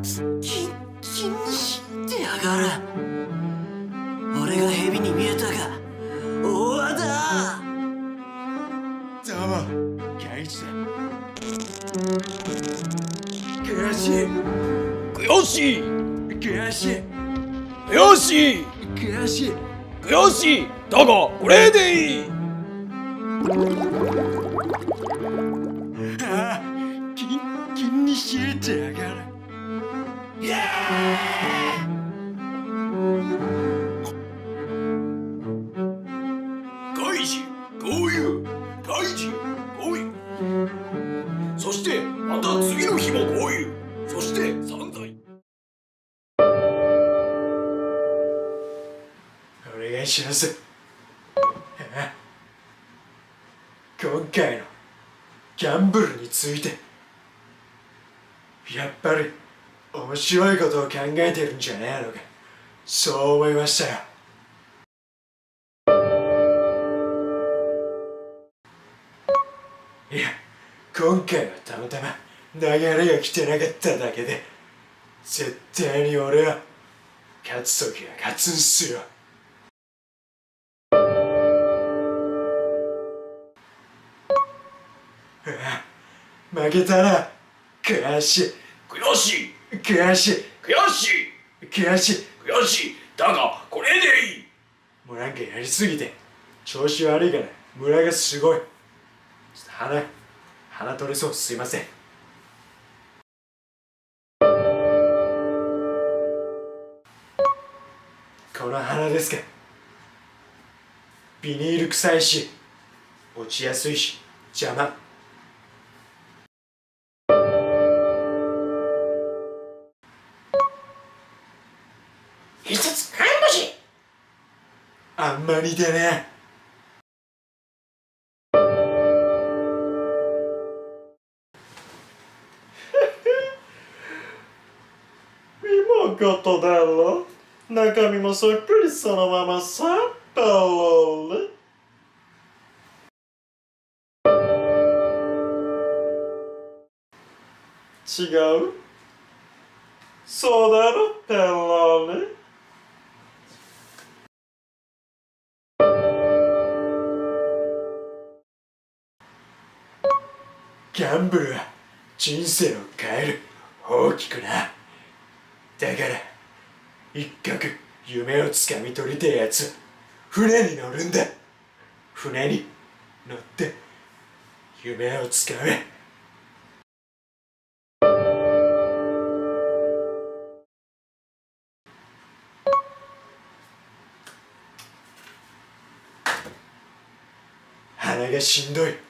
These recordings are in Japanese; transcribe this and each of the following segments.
気にしてやがる。俺が蛇に見えたか、大和だ。 どうも、圭一だ。悔しい。 悔しい。 悔しい。 悔しい。 悔しい。 悔しい。だがこれでいい。 ああ、気にしてやがる。イエーイ。 開示合流。開示合流。そしてまた次の日も合流。そして散財。 お願いします。今回のギャンブルについてやっぱり面白いことを考えてるんじゃないのか、そう思いましたよ。いや、今回はたまたま流れが来てなかっただけで、絶対に俺は勝つ時は勝つんすよ。負けたら悔しい。 悔しい。 悔しい。 悔しい。 悔しい。 悔しい。だがこれでいい。 もうなんかやりすぎて調子悪いからムラがすごい。ちょっと鼻取れそう。すいません。この鼻ですか。ビニール臭いし落ちやすいし邪魔。 一つ看護師。 あんまりでね。見事だろ。中身もそっくりそのままさ。パロール。違う。そうだろ、ペロール。ギャンブルは人生を変える。大きくな。だから一角夢をつかみ取りてえやつ、船に乗るんだ。船に乗って夢をつかめ。鼻がしんどい。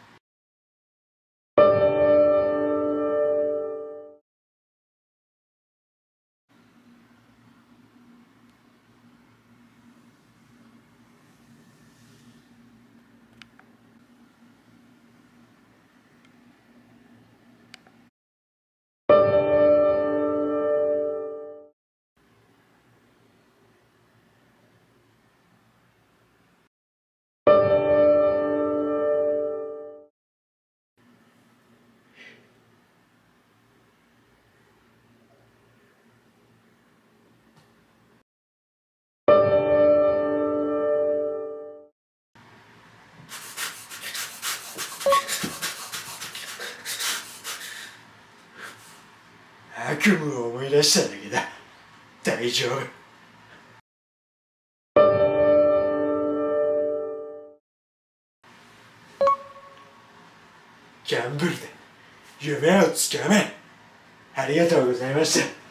悪夢を思い出しただけだ。大丈夫。ギャンブルで夢をつかめ。ありがとうございました。